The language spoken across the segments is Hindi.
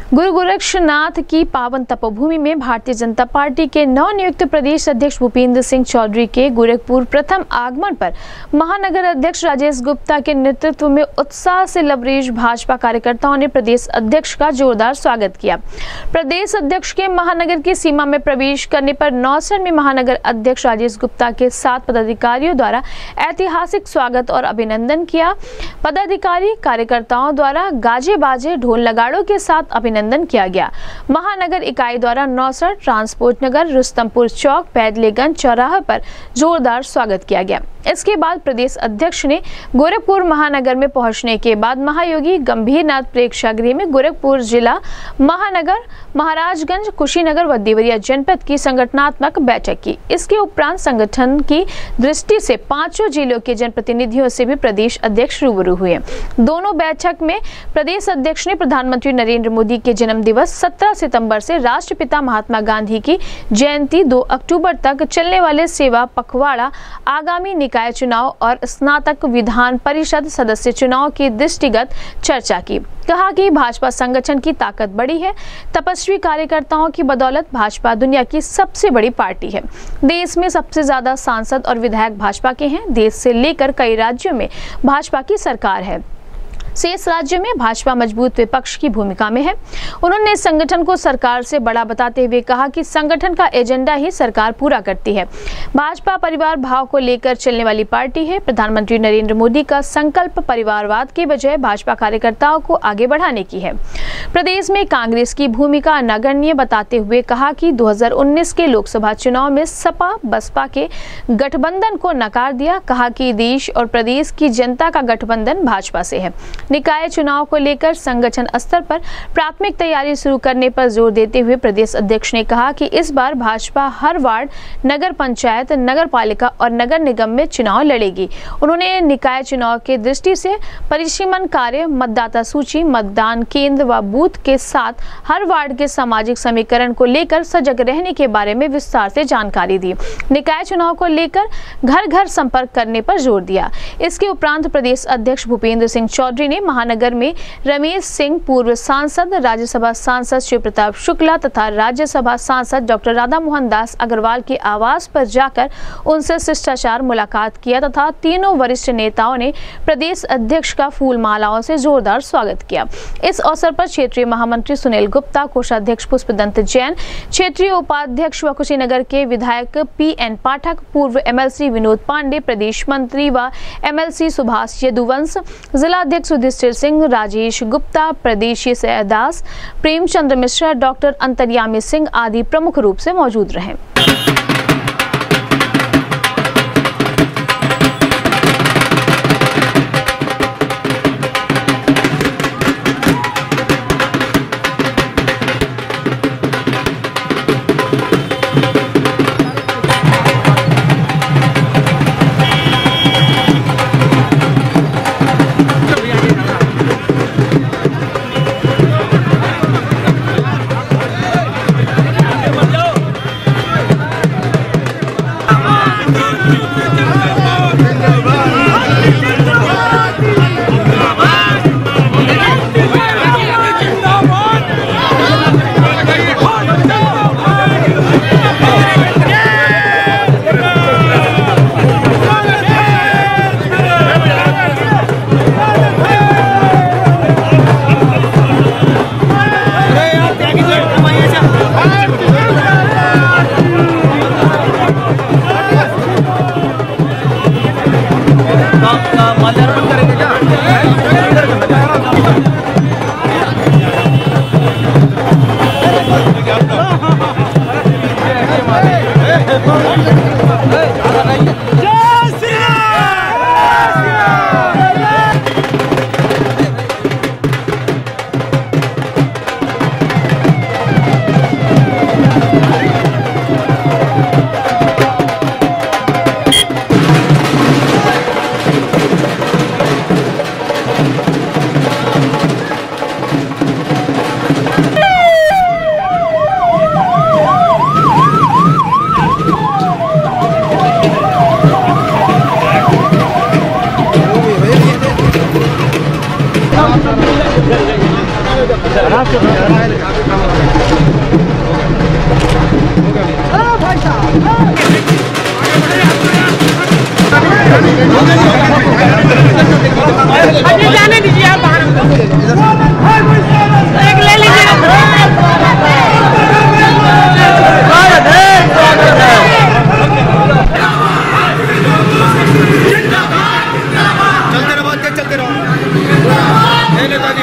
गुरु गोरक्षनाथ की पावन तपोभूमि में भारतीय जनता पार्टी के नवनियुक्त प्रदेश अध्यक्ष भूपेंद्र सिंह चौधरी के गोरखपुर प्रथम आगमन पर महानगर अध्यक्ष राजेश गुप्ता के नेतृत्व में उत्साह से लबरेज भाजपा कार्यकर्ताओं ने प्रदेश अध्यक्ष का जोरदार स्वागत किया। प्रदेश अध्यक्ष के महानगर की सीमा में प्रवेश करने पर नौसर में महानगर अध्यक्ष राजेश गुप्ता के 7 पदाधिकारियों द्वारा ऐतिहासिक स्वागत और अभिनंदन किया। पदाधिकारी कार्यकर्ताओं द्वारा गाजे बाजे ढोल नगाड़ों के साथ अभिनंदन किया गया। महानगर इकाई द्वारा नौसर, ट्रांसपोर्ट नगर, रुस्तमपुर चौक, पैदलेगंज चौराहे पर जोरदार स्वागत किया गया। इसके बाद प्रदेश अध्यक्ष ने गोरखपुर महानगर में पहुंचने के बाद महायोगी गंभीरनाथ प्रेक्षागृह में गोरखपुर जिला, महानगर, महाराजगंज, कुशीनगर व देवरिया जनपद की संगठनात्मक बैठक की। इसके उपरांत संगठन की दृष्टि से 5 जिलों के जनप्रतिनिधियों से भी प्रदेश अध्यक्ष रूबरू हुए। दोनों बैठक में प्रदेश अध्यक्ष ने प्रधानमंत्री नरेंद्र मोदी के जन्म दिवस 17 सितंबर से राष्ट्रपिता महात्मा गांधी की जयंती 2 अक्टूबर तक चलने वाले सेवा पखवाड़ा, आगामी निकाय चुनाव और स्नातक विधान परिषद सदस्य चुनाव की दृष्टिगत चर्चा की। कहा कि भाजपा संगठन की ताकत बड़ी है। तपस्वी कार्यकर्ताओं की बदौलत भाजपा दुनिया की सबसे बड़ी पार्टी है। देश में सबसे ज्यादा सांसद और विधायक भाजपा के हैं। देश से लेकर कई राज्यों में भाजपा की सरकार है। शेष राज्यों में भाजपा मजबूत विपक्ष की भूमिका में है। उन्होंने संगठन को सरकार से बड़ा बताते हुए कहा कि संगठन का एजेंडा ही सरकार पूरा करती है। भाजपा परिवार भाव को लेकर चलने वाली पार्टी है। प्रधानमंत्री नरेंद्र मोदी का संकल्प परिवारवाद के बजाय भाजपा कार्यकर्ताओं को आगे बढ़ाने की है। प्रदेश में कांग्रेस की भूमिका नगण्य बताते हुए कहा कि 2019 के लोकसभा चुनाव में सपा बसपा के गठबंधन को नकार दिया। कहा कि देश और प्रदेश की जनता का गठबंधन भाजपा से है। निकाय चुनाव को लेकर संगठन स्तर पर प्राथमिक तैयारी शुरू करने पर जोर देते हुए प्रदेश अध्यक्ष ने कहा कि इस बार भाजपा हर वार्ड, नगर पंचायत, नगर पालिका और नगर निगम में चुनाव लड़ेगी। उन्होंने निकाय चुनाव के दृष्टि से परिसीमन कार्य, मतदाता सूची, मतदान केंद्र व बूथ के साथ हर वार्ड के सामाजिक समीकरण को लेकर सजग रहने के बारे में विस्तार से जानकारी दी। निकाय चुनाव को लेकर घर घर संपर्क करने पर जोर दिया। इसके उपरांत प्रदेश अध्यक्ष भूपेंद्र सिंह चौधरी ने महानगर में रमेश सिंह, पूर्व सांसद, राज्यसभा सांसद शिव प्रताप शुक्ला तथा राज्यसभा सांसद डॉक्टर राधा मोहन दास अग्रवाल के आवास पर जाकर उनसे शिष्टाचार मुलाकात किया तथा तीनों वरिष्ठ नेताओं ने प्रदेश अध्यक्ष का फूल मालाओं से जोरदार स्वागत किया। इस अवसर पर क्षेत्रीय महामंत्री सुनील गुप्ता, कोषाध्यक्ष पुष्पदंत जैन, क्षेत्रीय उपाध्यक्ष व कुशीनगर के विधायक PN पाठक, पूर्व MLC विनोद पांडे, प्रदेश मंत्री व MLC सुभाष यदुवंश, जिलाध्यक्ष युधिष्ठिर सिंह, राजेश गुप्ता, प्रदेशीय सैयदास, प्रेमचंद्र मिश्रा, डॉक्टर अंतर्यामी सिंह आदि प्रमुख रूप से मौजूद रहे। जाने दीजिए आप बाहर ले लीजिए। चलते रहो, चलते रहो। नेताजी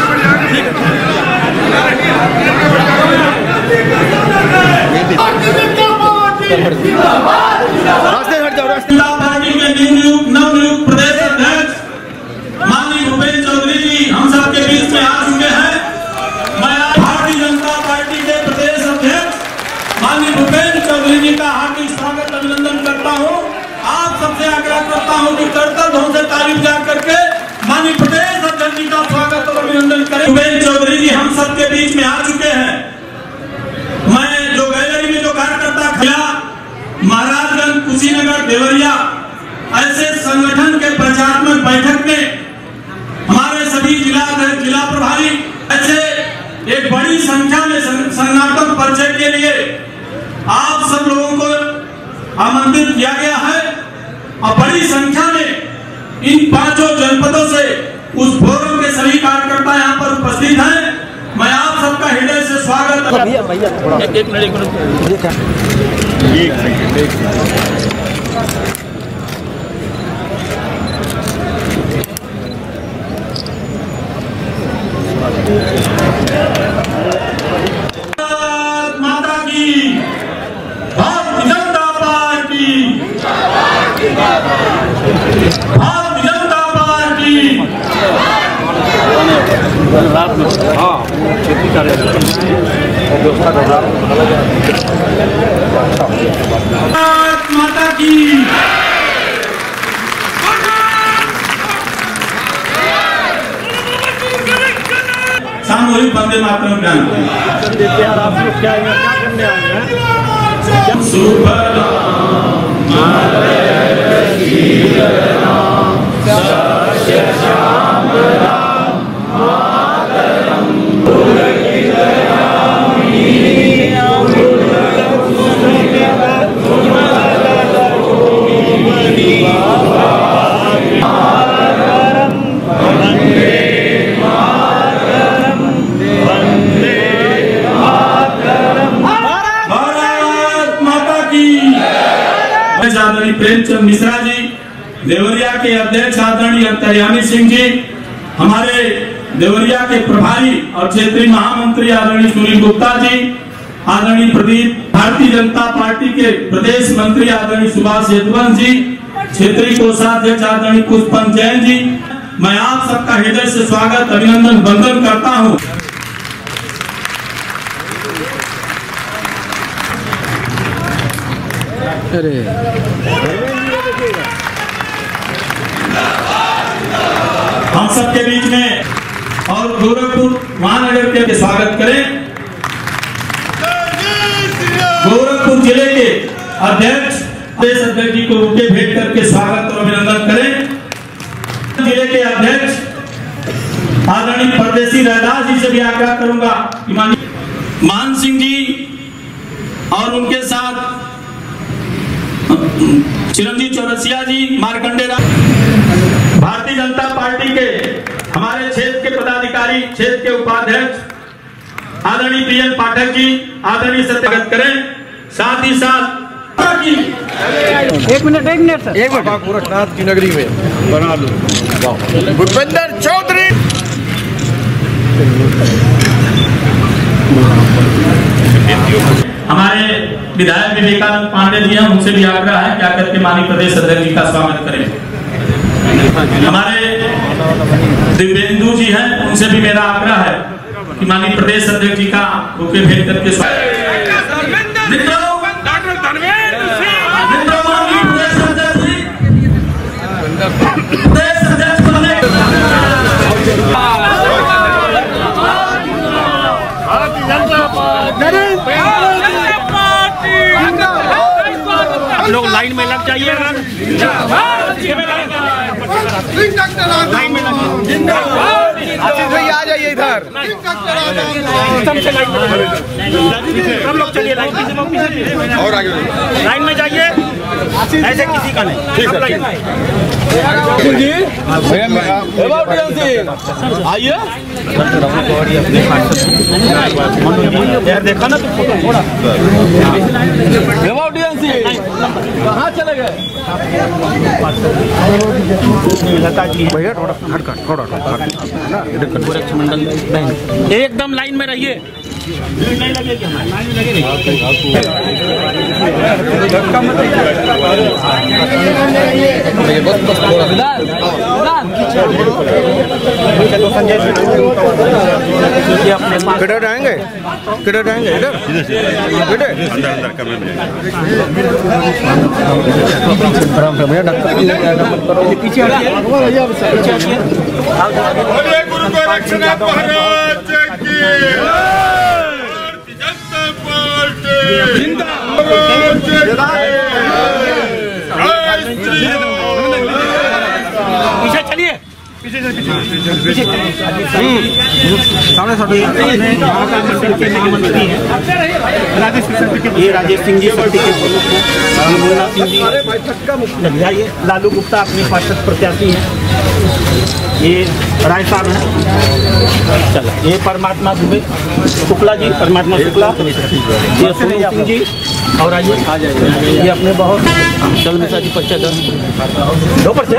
रास्ते हट जाओ, रास्ते। पार्टी के नवनियुक्त प्रदेश अध्यक्ष माननीय भूपेंद्र चौधरी जी हम सबके बीच में आ चुके हैं। मैं भारतीय जनता पार्टी के प्रदेश अध्यक्ष माननीय भूपेंद्र चौधरी जी का हार्दिक स्वागत अभिनंदन करता हूं। आप सबसे आग्रह करता हूं कि करतल ढंग से तारीफ जा करके माननीय प्रदेश अध्यक्ष जी का स्वागत और अभिनंदन करें। भूपेंद्र चौधरी जी हम सबके बीच में आ चुके हैं। मैं जो गैलरी में जो कार्यकर्ता खड़ा महाराजगंज, कुशीनगर, देवरिया ऐसे संगठन के प्रचारात्मक बैठक में हमारे सभी जिला प्रभारी ऐसे एक बड़ी संख्या में संगठन परिचय के लिए आप सब लोगों को आमंत्रित किया गया है और बड़ी संख्या में इन 5 जनपदों से उस फोरम के सभी कार्यकर्ता यहाँ पर उपस्थित हैं। मैं आप सबका हृदय से स्वागत। माता की भारतीय जनता पार्टी, भारतीय जनता पार्टी। हाँ, खेती कार्यालय माता की सामूहिक वंदे मातरम गान देते हैं। आप लोग क्या करने आए हैं? आदरणीय प्रेमचंद मिश्रा जी, देवरिया के अध्यक्ष आदरणीय अंतर्यामी सिंह जी, हमारे देवरिया के प्रभारी और क्षेत्रीय महामंत्री आदरणीय सुनील गुप्ता जी, आदरणीय प्रदीप, भारतीय जनता पार्टी के प्रदेश मंत्री आदरणीय सुभाष यदुवंश जी, क्षेत्रीय कोषाध्यक्ष आदरणीय पुष्पन जैन जी, मैं आप सबका हृदय से स्वागत अभिनंदन वंदन करता हूँ। हम सबके बीच में और गोरखपुर महानगर के स्वागत करें। गोरखपुर जिले के अध्यक्ष प्रदेश अध्यक्ष जी को बुके भेंट करके स्वागत और अभिनंदन करें। जिले के अध्यक्ष आदरणीय परदेसी रैदास जी से भी आग्रह करूंगा कि मान सिंह जी और उनके साथ चिरंजीव चौरसिया जी, मार्कंडे राम, भारतीय जनता पार्टी के हमारे क्षेत्र के पदाधिकारी, क्षेत्र के उपाध्यक्ष आदरणीय प्रियन पाठक जी, आदरणीय स्वागत करें। साथ ही साथ एक मिनट सर, एक मिनट गोरखनाथ की नगरी में बना लो भूपेंद्र चौधरी। हमारे विधायक विवेकानंद पांडे जी हैं, उनसे भी आग्रह है क्या करके माननीय प्रदेश अध्यक्ष जी का स्वागत करें। हमारे दिव्येंदु जी हैं, उनसे भी मेरा आग्रह है कि माननीय प्रदेश अध्यक्ष जी का बुके भेंट करके लोग लाइन में लग जाइए। आशीष भाई आ जाइए इधर। सब लोग चलिए लाइन और आगे लाइन में जाइए, ऐसे किसी का नहीं। ठीक है आइए यार देखा ना तो फोटो थोड़ा कहाँ चले गए? लता जी भैया थोड़ा थोड़ा गोरक्ष मंडल एकदम लाइन में रहिए। नहीं लगेगी हमारी लाइन में लगेगी। किधर जाएंगे इधर पीछे बोलिए गुरु गोरक्षनाथ महाराज की जनता पार्टी पीछे चलिए, सामने महामंत्री हैं ये राजेश सिंह जी, शक्ति के प्रमुख हैं, मुन्ना सिंह जी, ये लालू गुप्ता अपने पार्षद प्रत्याशी हैं, ये राय साहब हैं, चलो ये परमात्मा दुबे शुक्ला जी, परमात्मा शुक्ला, ये सोनू सिंह जी, और आइए ये अपने बहुत चल मिश्रा जी पर्चा दो पर्चे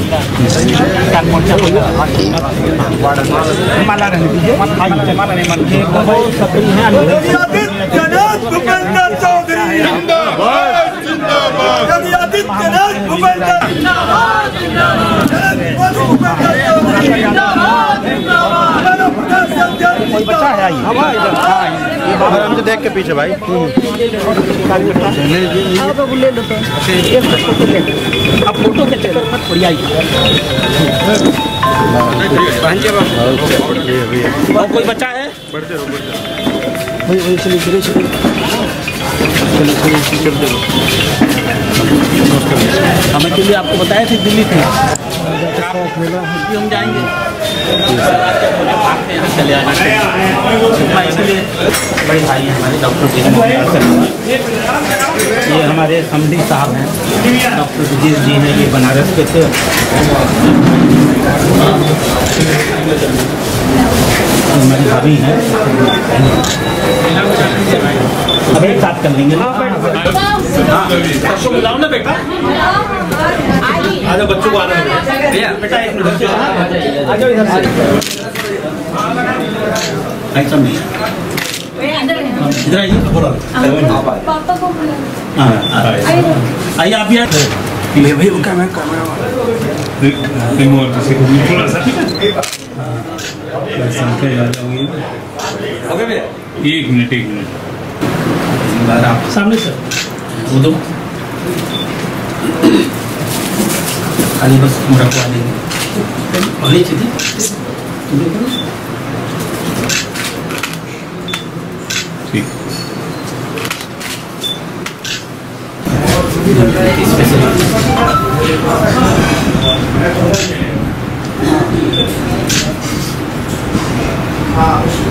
माला रहने दीजिए, बहुत सक्रिय हैं। कोई बच्चा है आइए, हमसे देख के पीछे भाई अब फोटो के चक्कर मत पड़ी आइए। और कोई बच्चा है? हमें के लिए आपको बताया थे दिल्ली थे, हम जाएंगे चले आना इसलिए बड़े भाई हैं हमारे डॉक्टर जी, ये हमारे समधी साहब हैं डॉक्टर विजय जी हैं, ये बनारस के थे। हमारी भाभी हैं, अब एक साथ कर लेंगे। सबको बुलाओ ना बेटा, आजा बच्चों को आना बेटा, एक मिनट आ जाओ इधर से, ऐसा नहीं इधर आइए, आइए आप भी ले भाई उनका मैं कैमरा थोड़ा सा एक मिनट सामने सर वो दो खाली बस रखवा देंगे नीचे थी ठीक हाँ